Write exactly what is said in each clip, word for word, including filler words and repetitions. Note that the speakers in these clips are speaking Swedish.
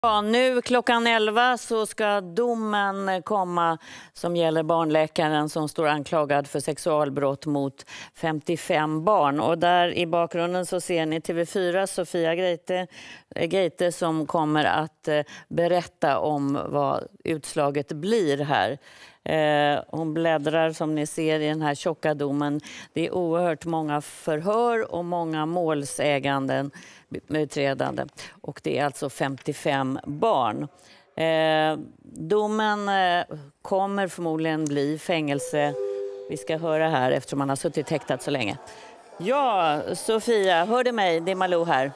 Ja, nu klockan elva så ska domen komma som gäller barnläkaren som står anklagad för sexualbrott mot femtiofem barn. Och där i bakgrunden så ser ni T V fyra Sofia Greite, Greite som kommer att berätta om vad utslaget blir här. Eh, hon bläddrar som ni ser i den här tjocka domen. Det är oerhört många förhör och många målsäganden utredande. Och det är alltså femtiofem barn. Eh, domen eh, kommer förmodligen bli fängelse. Vi ska höra här eftersom man har suttit häktad så länge. Ja, Sofia, hör du mig? Det är Malou här.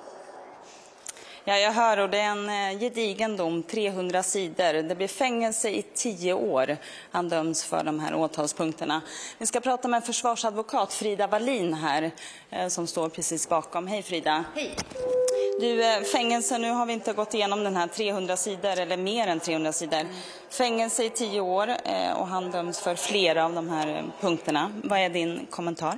Ja, jag hör, och det är en gedigen dom, trehundra sidor. Det blir fängelse i tio år. Han döms för de här åtalspunkterna. Vi ska prata med försvarsadvokat Frida Wallin här, som står precis bakom. Hej Frida. Hej. Du, fängelse, nu har vi inte gått igenom den här trehundra sidor, eller mer än trehundra sidor. Mm. Fängelse i tio år och han döms för flera av de här punkterna. Vad är din kommentar?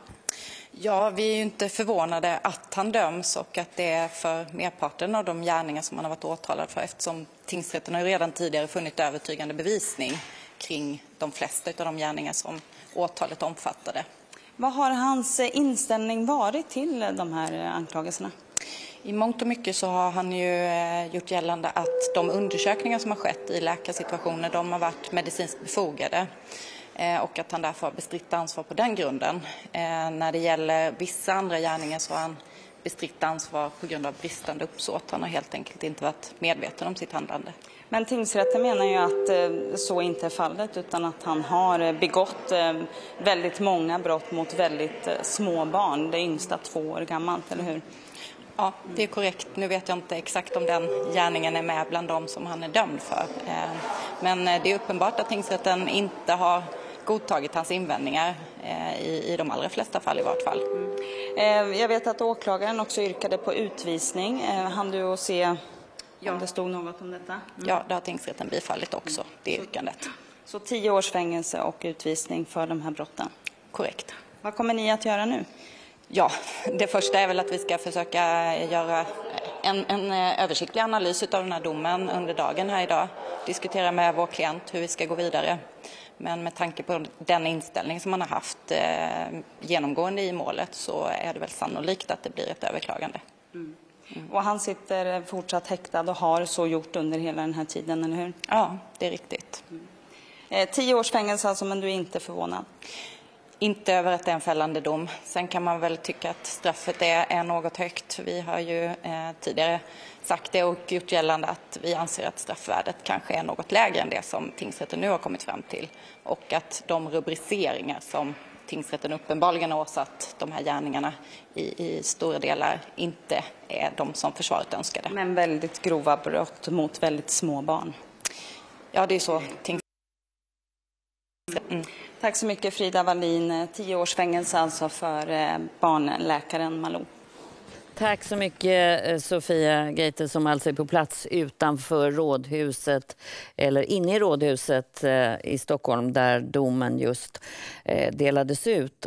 Ja, vi är ju inte förvånade att han döms och att det är för merparten av de gärningar som han har varit åtalad för, eftersom tingsrätten har ju redan tidigare funnit övertygande bevisning kring de flesta av de gärningar som åtalet omfattade. Vad har hans inställning varit till de här anklagelserna? I mångt och mycket så har han ju gjort gällande att de undersökningar som har skett i läkarsituationer, de har varit medicinskt befogade. Och att han därför har bestritt ansvar på den grunden. Eh, när det gäller vissa andra gärningar så har han bestritt ansvar på grund av bristande uppsåt. Han har helt enkelt inte varit medveten om sitt handlande. Men tingsrätten menar ju att eh, så inte är fallet, utan att han har begått eh, väldigt många brott mot väldigt eh, små barn. Det yngsta två år gammalt, eller hur? Ja, det är korrekt. Nu vet jag inte exakt om den gärningen är med bland dem som han är dömd för. Eh, men det är uppenbart att tingsrätten inte har godtagit hans invändningar eh, i, i de allra flesta fall i vart fall. Mm. Eh, jag vet att åklagaren också yrkade på utvisning. Eh, hann du att se ja. om det stod något om detta? Mm. Ja, det har tingsrätten bifallit också, mm. det yrkandet. Så, så tio års fängelse och utvisning för de här brotten? Korrekt. Vad kommer ni att göra nu? Ja, det första är väl att vi ska försöka göra en, en översiktlig analys av den här domen under dagen här idag. Diskutera med vår klient hur vi ska gå vidare. Men med tanke på den inställning som man har haft eh, genomgående i målet så är det väl sannolikt att det blir ett överklagande. Mm. Mm. Och han sitter fortsatt häktad och har så gjort under hela den här tiden, eller hur? Ja, det är riktigt. Mm. Eh, tio års fängelse alltså, men du är inte förvånad? Inte över att det är en fällande dom. Sen kan man väl tycka att straffet är, är något högt. Vi har ju eh, tidigare sagt det och gjort gällande att vi anser att straffvärdet kanske är något lägre än det som tingsrätten nu har kommit fram till. Och att de rubriceringar som tingsrätten uppenbarligen har åsatt de här gärningarna i, i stora delar inte är de som försvaret önskade. Men väldigt grova brott mot väldigt små barn. Ja, det är så tingsrätten. Mm. Tack så mycket Frida Wallin. Tio års fängelse alltså för barnläkaren Malou. Tack så mycket Sofia Greite som alltså är på plats utanför rådhuset eller inne i rådhuset i Stockholm där domen just delades ut.